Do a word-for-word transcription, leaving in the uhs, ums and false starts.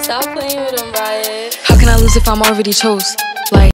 Stop playing with him, Riot. How can I lose if I'm already chose? Like